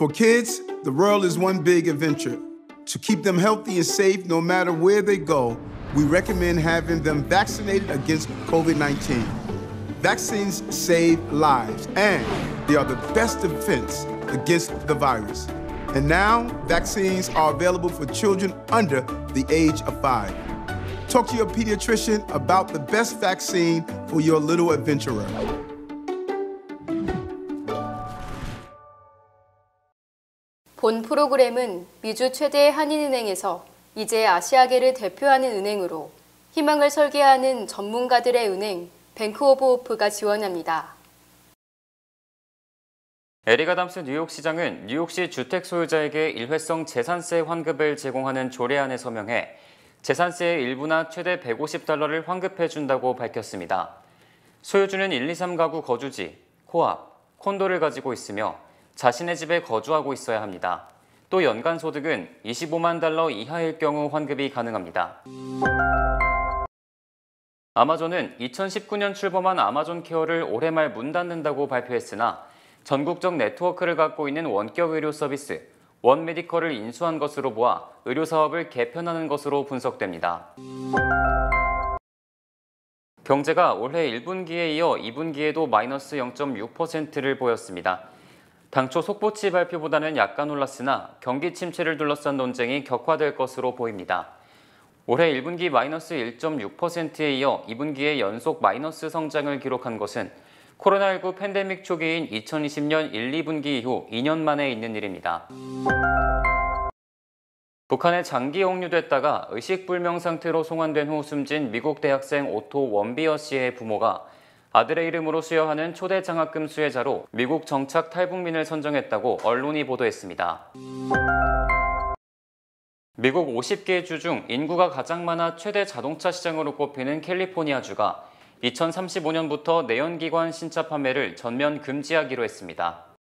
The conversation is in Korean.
For kids, the world is one big adventure. To keep them healthy and safe no matter where they go, we recommend having them vaccinated against COVID-19. Vaccines save lives, and they are the best defense against the virus. And now, vaccines are available for children under the age of 5. Talk to your pediatrician about the best vaccine for your little adventurer. 본 프로그램은 미주 최대 한인은행에서 이제 아시아계를 대표하는 은행으로 희망을 설계하는 전문가들의 은행 뱅크 오브 호프가 지원합니다. 에릭 아담스 뉴욕시장은 뉴욕시 주택 소유자에게 일회성 재산세 환급을 제공하는 조례안에 서명해 재산세의 일부나 최대 $150를 환급해준다고 밝혔습니다. 소유주는 1, 2, 3가구 거주지, 코앞, 콘도를 가지고 있으며 자신의 집에 거주하고 있어야 합니다. 또 연간 소득은 $25만 이하일 경우 환급이 가능합니다. 아마존은 2019년 출범한 아마존 케어를 올해 말 문 닫는다고 발표했으나 전국적 네트워크를 갖고 있는 원격 의료 서비스 원메디컬을 인수한 것으로 보아 의료 사업을 개편하는 것으로 분석됩니다. 경제가 올해 1분기에 이어 2분기에도 마이너스 0.6%를 보였습니다. 당초 속보치 발표보다는 약간 올랐으나 경기 침체를 둘러싼 논쟁이 격화될 것으로 보입니다. 올해 1분기 마이너스 1.6%에 이어 2분기에 연속 마이너스 성장을 기록한 것은 코로나19 팬데믹 초기인 2020년 1, 2분기 이후 2년 만에 있는 일입니다. 북한에 장기 억류됐다가 의식불명 상태로 송환된 후 숨진 미국 대학생 오토 원비어 씨의 부모가 아들의 이름으로 수여하는 초대 장학금 수혜자로 미국 정착 탈북민을 선정했다고 언론이 보도했습니다. 미국 50개 주 중 인구가 가장 많아 최대 자동차 시장으로 꼽히는 캘리포니아주가 2035년부터 내연기관 신차 판매를 전면 금지하기로 했습니다.